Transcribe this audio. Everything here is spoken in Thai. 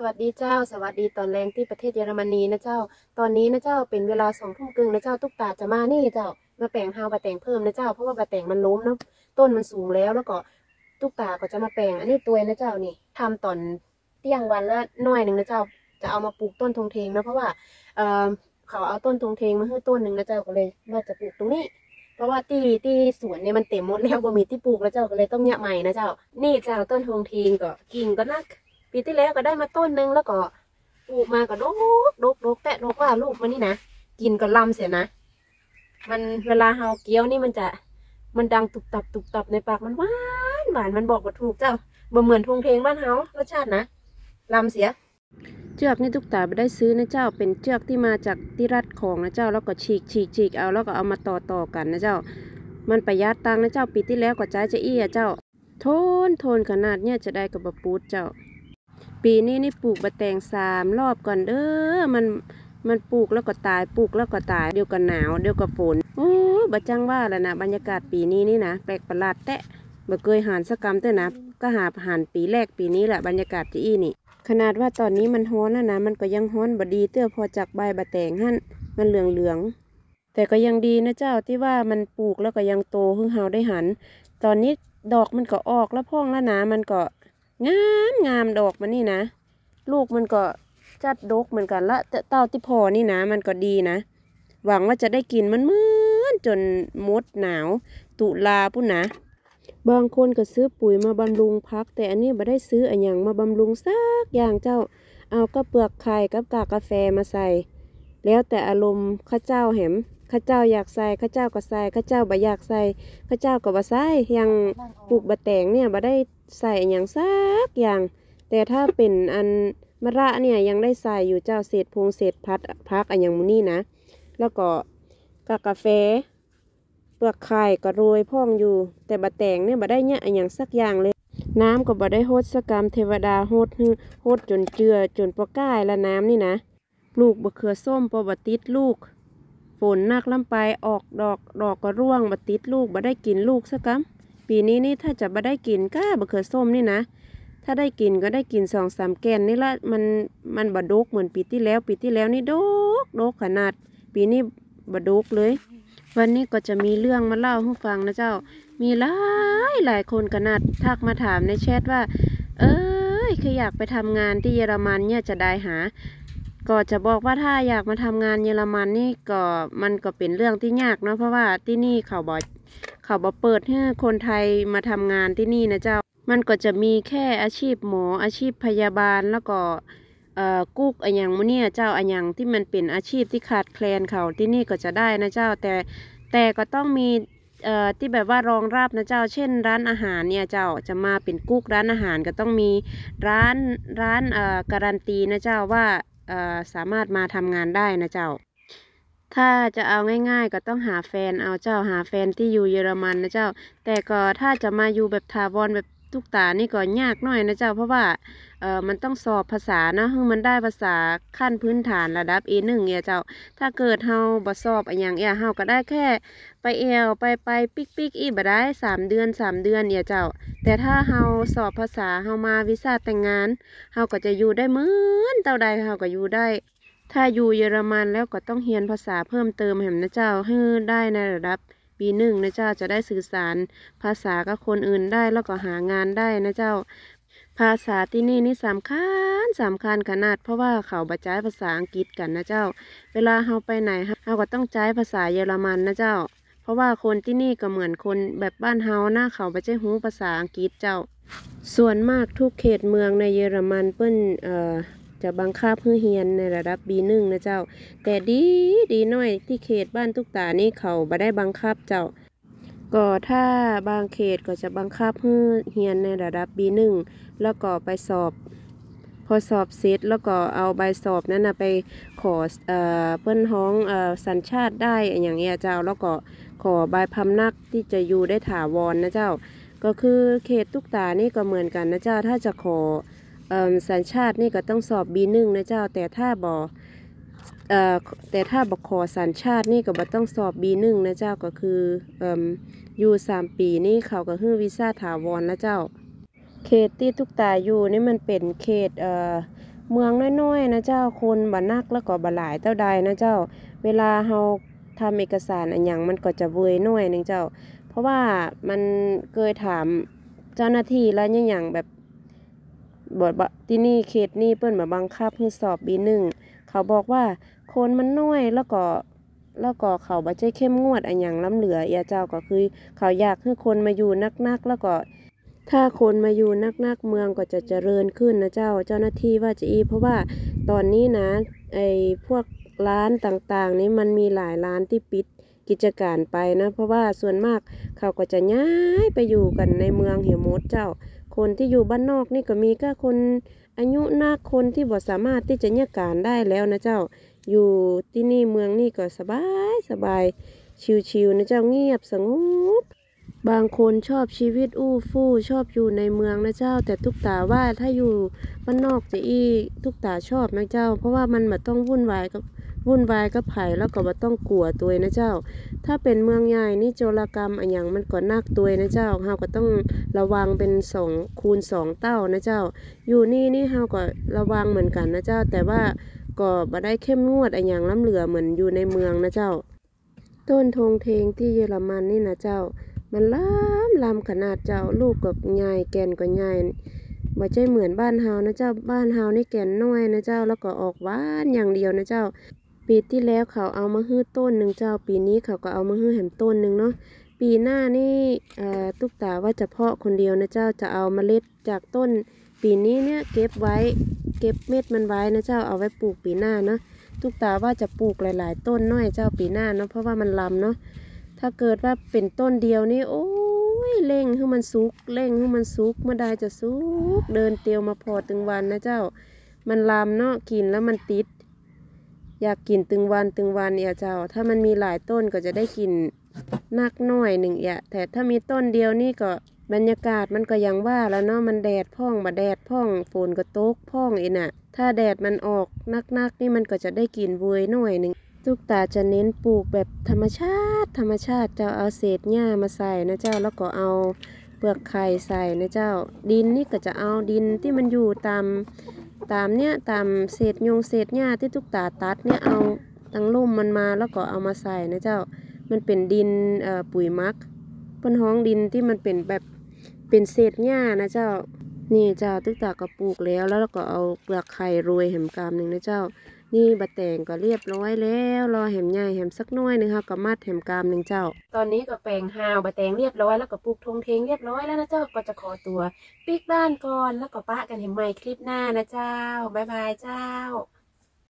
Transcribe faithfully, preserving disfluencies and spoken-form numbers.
วัสดีเจ้าสวัสดีตอนแรงที่ประเทศเยอรมนีนะเจ้าตอนนี้นะเจ้าเป็นเวลาสองทุ่มครึ่งนะเจ้าตุ๊กตาจะมานี่เจ้ามาแปลงเฮาบะแต่งเพิ่มนะเจ้าเพราะว่าบะแต่งมันล้มเนาะต้นมันสูงแล้วแล้วก็ตุ๊กตาก็จะมาแปลงอันนี้ตัวนะเจ้านี่ทำตอนเที่ยงวันละหน่อยหนึ่งนะเจ้าจะเอามาปลูกต้นทงเทงนะเพราะว่าเออเขาเอาต้นทงเทงมาให้ต้นหนึ่งนะเจ้าก็เลยว่าจะปลูกตรงนี้เพราะว่าที่ที่สวนเนี่ยมันเต็มหมดแล้วบ่มีที่ปลูกแล้วเจ้าก็เลยต้องแยะใหม่นะเจ้านี่เจ้าต้นทงเทงก็กิ่งก็นักปีที่แล้วก็ได้มาต้นหนึ่งแล้วก็ปลูกมาก็ดกดกดกแต่ดกว่าลูกมันนี่นะกินก็ลำเสียนะมันเวลาเฮาเกี้ยวนี่มันจะมันดังตุบตับตุบตับในปากมันหวานหวานมันบอกว่าถูกเจ้าบ่เหมือนทงเทงบ้านเฮารสชาตินะลำเสียเชือกนี่ทุกตาไปได้ซื้อนะเจ้าเป็นเชือกที่มาจากที่รัดของนะเจ้าแล้วก็ฉีกฉีกฉีกเอาแล้วก็เอามาต่อต่อกันนะเจ้ามันประหยัดตังนะเจ้าปีที่แล้วก็ใจจะอี้อะเจ้าทนทนขนาดเนี่ยจะได้กับบะปูดเจ้าปีนี้นี่ปลูกบะแตงสามรอบก่อนเด้อมันมันปลูกแล้วก็ตายปลูกแล้วก็ตายเดี๋ยวก็หนาวเดี๋ยวก็ฝนโอ้บะจังว่าแล้วนะบรรยากาศปีนี้นี่นะแปลกประหลาดแตะบะเคยหานสักกรรมเต้อนะก็หาหานปีแรกปีนี้แหละบรรยากาศที่อี้นี่ขนาดว่าตอนนี้มันฮ้อนนะนะมันก็ยังฮ้อนบดีเตื้อพอจากใบบะแตงหั่นมันเหลืองเหลืองแต่ก็ยังดีนะเจ้าที่ว่ามันปลูกแล้วก็ยังโตเพิ่งเฮาได้หันตอนนี้ดอกมันก็ออกแล้วพ่องแล้วนะมันก็งามงามดอกมันนี่นะลูกมันก็จัดดกเหมือนกันละแต่เต้าที่พอนี่นะมันก็ดีนะหวังว่าจะได้กินมันเหมือนจนมดหนาวตุลาปุ่นนะบางคนก็ซื้อปุ๋ยมาบำรุงพักแต่อันนี้ไม่ได้ซื้ออะไรอย่างมาบำรุงสักอย่างเจ้าเอาก็เปลือกไข่กับกากกาแฟมาใส่แล้วแต่อารมณ์ข้าเจ้าแหมข้าเจ้าอยากใส่ข้าเจ้าก็ใส่ข้าเจ้าบ่อยากใส่ข้าเจ้าก็บ่ใส่อย่างปลูกบะแตงเนี่ยบ่ได้ใส่อย่างสักอย่างแต่ถ้าเป็นอันมะระเนี่ยยังได้ใส่อยู่เจ้าเศษพงเศษพัดพักอันอย่างมูนี่นะแล้วก็กากกาแฟเปลือกไข่ก็โรยพ่องอยู่แต่บะแตงเนี่ยบ่ได้เนี่ยอันอย่างสักอย่างเลยน้ำก็บ่ได้โฮดสกรรมเทวดาโฮดฮือโฮดจนเจือจนปะก้ายละน้ำนี่นะปลูกบะเขือส้มปอบติดลูกฝนนักล้ำไปออกดอกดอกก็ร่วงบะติดลูกบ่ได้กินลูกสักกำปีนี้นี่ถ้าจะบ่ได้กินก้าบะเขือส้มนี่นะถ้าได้กินก็ได้กินสองสามแกนนี่ละมันมันบะดกเหมือนปีที่แล้วปีที่แล้วนี่ดกดกขนาดปีนี้บะดกเลยวันนี้ก็จะมีเรื่องมาเล่าให้ฟังนะเจ้ามีหลายหลายคนขนาดทักมาถามในแชทว่าเอ้ยคืออยากไปทำงานที่เยอรมันเนี่ยจะได้หาก็จะบอกว่าถ้าอยากมาทำงานเยอรมันนี่ก็มันก็เป็นเรื่องที่ยากเนาะเพราะว่าที่นี่เขาบอกเขาบอกเปิดให้คนไทยมาทำงานที่นี่นะเจ้ามันก็จะมีแค่อาชีพหมออาชีพพยาบาลแล้วก็เอ่อกุ๊กอันอย่างมื้อเนี่ยเจ้าอันอย่างที่มันเป็นอาชีพที่ขาดแคลนเขาที่นี่ก็จะได้นะเจ้าแต่แต่ก็ต้องมีเอ่อที่แบบว่ารองรับนะเจ้าเช่นร้านอาหารเนี่ยเจ้าจะมาเป็นกุ๊กร้านอาหารก็ต้องมีร้านร้านเอ่อการันตีนะเจ้าว่าเอ่อสามารถมาทำงานได้นะเจ้าถ้าจะเอาง่ายๆก็ต้องหาแฟนเอาเจ้าหาแฟนที่อยู่เยอรมันนะเจ้าแต่ก็ถ้าจะมาอยู่แบบถาวรแบบทุกตานี่ก็ยากหน่อยนะเจ้าเพราะว่าเออมันต้องสอบภาษานะคือมันได้ภาษาขั้นพื้นฐานระดับ เอ หนึ่ง เนี่ยเจ้าถ้าเกิดเฮาบ่สอบอย่างเงี้ยเฮาก็ได้แค่ไปเอวไปไปปิกปิกอีบ่ได้สามเดือนสามเดือนเนี่ยเจ้าแต่ถ้าเฮาสอบภาษาเฮามาวีซ่าแต่งงานเฮาก็จะอยู่ได้เหมือนเต่าใดเฮาก็อยู่ได้ถ้าอยู่เยอรมันแล้วก็ต้องเรียนภาษาเพิ่มเติมแหมนะเจ้าให้ได้ในระดับปีหนึ่งนะเจ้าจะได้สื่อสารภาษากับคนอื่นได้แล้วก็หางานได้นะเจ้าภาษาที่นี่นี่สำคัญสำคัญขนาดเพราะว่าเขาบรรจัยภาษาอังกฤษกันนะเจ้าเวลาเราไปไหนเราก็ต้องใช้ภาษาเยอรมันนะเจ้าเพราะว่าคนที่นี่ก็เหมือนคนแบบบ้านเฮานะเขาบรรจัยหูภาษาอังกฤษเจ้าส่วนมากทุกเขตเมืองในเยอรมันเปิ้นเอ่อจะบังคับให้เรียนในระดับ บี หนึ่ง นะเจ้าแต่ดีดีน้อยที่เขตบ้านทุกตานี่เขาบ่ได้บังคับเจ้าก็ถ้าบางเขตก็จะบังคับให้เรียนในระดับ บี หนึ่ง แล้วก็ไปสอบพอสอบเสร็จแล้วก็เอาใบสอบนั้นนะไปขอเอ่อเปิ้นห้องเอ่อสัญชาติได้อย่างเงี้ยเจ้าแล้วก็ขอใบพำนักที่จะอยู่ได้ถาวรนะเจ้าก็คือเขตทุกตานี่ก็เหมือนกันนะเจ้าถ้าจะขอเอ่อสัญชาตินี่ก็ต้องสอบ บี หนึ่ง นะเจ้าแต่ถ้าบ่เอ่อแต่ถ้าบ่ขอสัญชาตินี่ก็บ่ต้องสอบ บี หนึ่ง นะเจ้าก็คือเอ่ออยู่สามปีนี่เขาก็ให้วีซ่าถาวรแล้วเจ้าเขตที่ทุกตาอยู่นี่มันเป็นเขตเอ่อเมืองน้อยๆนะเจ้าคนบ่นักแล้วก็บ่หลายเท่าใดนะเจ้าเวลาเฮาทำเอกสารอันหยังมันก็จะเวยน้อยนึงเจ้าเพราะว่ามันเคยถามเจ้าหน้าที่แล้วยังอย่างแบบบทที่นี่เขตนี่เปิ้นมาบังคับให้สอบบีหนึ่งเขาบอกว่าคนมันน้อยแล้วก็แล้วก็เขาบ่ใจเข้มงวดอันหยังล้ำเหลือเอียเจ้าก็คือเขาอยากให้คนมาอยู่นักๆแล้วก็ถ้าคนมาอยู่นักๆเมืองก็จะเจริญขึ้นนะเจ้าเจ้าหน้าที่ว่าจะอีเพราะว่าตอนนี้นะไอ้พวกร้านต่างๆนี้มันมีหลายร้านที่ปิดกิจการไปนะเพราะว่าส่วนมากเขาก็จะย้ายไปอยู่กันในเมืองเหี่ยวมดเจ้าคนที่อยู่บ้านนอกนี่ก็มีก็คนอายุนักคนที่บ่สามารถที่จะแยกการได้แล้วนะเจ้าอยู่ที่นี่เมืองนี่ก็สบายสบายชิวๆนะเจ้าเงียบสงบบางคนชอบชีวิตอู้ฟู่ชอบอยู่ในเมืองนะเจ้าแต่ทุกตาว่าถ้าอยู่บ้านนอกจะอีทุกตาชอบนะเจ้าเพราะว่ามันแบบต้องวุ่นวายกับวุ่นวายกับไผ่แล้วก็บ่ต้องกลัวตัวนะเจ้าถ้าเป็นเมืองใหญ่นี่โจรกรรมอันอย่างมันก็นักตัวนะเจ้าเฮาก็ต้องระวังเป็นสองคูณสองเต้านะเจ้าอยู่นี่นี่เฮาก็ระวังเหมือนกันนะเจ้าแต่ว่าก็บ่ได้เข้มงวดอันอย่างล้ำเหลือเหมือนอยู่ในเมืองนะเจ้าต้นธงเทงที่เยอรมันนี่นะเจ้ามันล้ำล้ำขนาดเจ้าลูกกับใหญ่แก่นก็ใหญ่บ่ใช่เหมือนบ้านเฮานะเจ้าบ้านเฮานี่แก่นน้อยนะเจ้าแล้วก็ออกหวานอย่างเดียวนะเจ้าปีที่แล้วเขาเอามาฮื้อต้นหนึ่งเจ้าปีนี้เขาก็เอามาฮื้อแหมต้นหนึ่งเนาะปีหน้านี่ตุ๊กตาว่าจะเพาะคนเดียวนะเจ้าจะเอาเมล็ดจากต้นปีนี้เนี่ยเก็บไว้เก็บเม็ดมันไว้นะเจ้าเอาไว้ปลูกปีหน้าเนาะตุ๊กตาว่าจะปลูกหลายๆต้นน้อยเจ้าปีหน้าเนาะเพราะว่ามันลำเนาะถ้าเกิดว่าเป็นต้นเดียวนี่โอ้ยเร่งให้มันสุกเร่งให้มันสุกเมื่อใดจะสุกเดินเตียวมาพอตึงวันนะเจ้ามันลำเนาะกินแล้วมันติดอยากกินตึงวันตึงวันเนี่ยเจ้าถ้ามันมีหลายต้นก็จะได้กินนักน้อยหนึ่งเนี่ยแต่ถ้ามีต้นเดียวนี่ก็บรรยากาศมันก็ยังว่าแล้วเนาะมันแดดพ่องบ่แดดพ่องฝนก็ตกพ่องเองน่ะถ้าแดดมันออกนักๆนี่มันก็จะได้กินเวยหน่อยหนึ่งทุกตาจะเน้นปลูกแบบธรรมชาติธรรมชาติจะเอาเศษหญ้ามาใส่นะเจ้าแล้วก็เอาเปลือกไข่ใส่นะเจ้าดินนี่ก็จะเอาดินที่มันอยู่ตามตามเนี้ยตามเศษยงเศษหญ้าที่ทุกตาตัดเนี่ยเอาตั้งลุ่มมันมาแล้วก็เอามาใส่นะเจ้ามันเป็นดินเอ่อปุ๋ยมักบนห้องดินที่มันเป็นแบบเป็นเศษหญ้านะเจ้านี่เจ้าทุกตาก็ปลูกแล้วแล้วก็เอาเปลือกไข่โรยแหมกามหนึ่งนะเจ้านี่บะแตงก็เรียบร้อยแล้วรอแหมใหญ่แหมสักน้อยนึงค่ะก็มัดแหมกามหนึ่งเจ้าตอนนี้ก็แปลงฮาวบะแตงเรียบร้อยแล้วก็ปลูกทงเทงเรียบร้อยแล้วนะเจ้าก็จะขอตัวปิกบ้านก่อนแล้วก็ปะกันเห็นใหม่คลิปหน้านะเจ้าบ๊ายบายเจ้า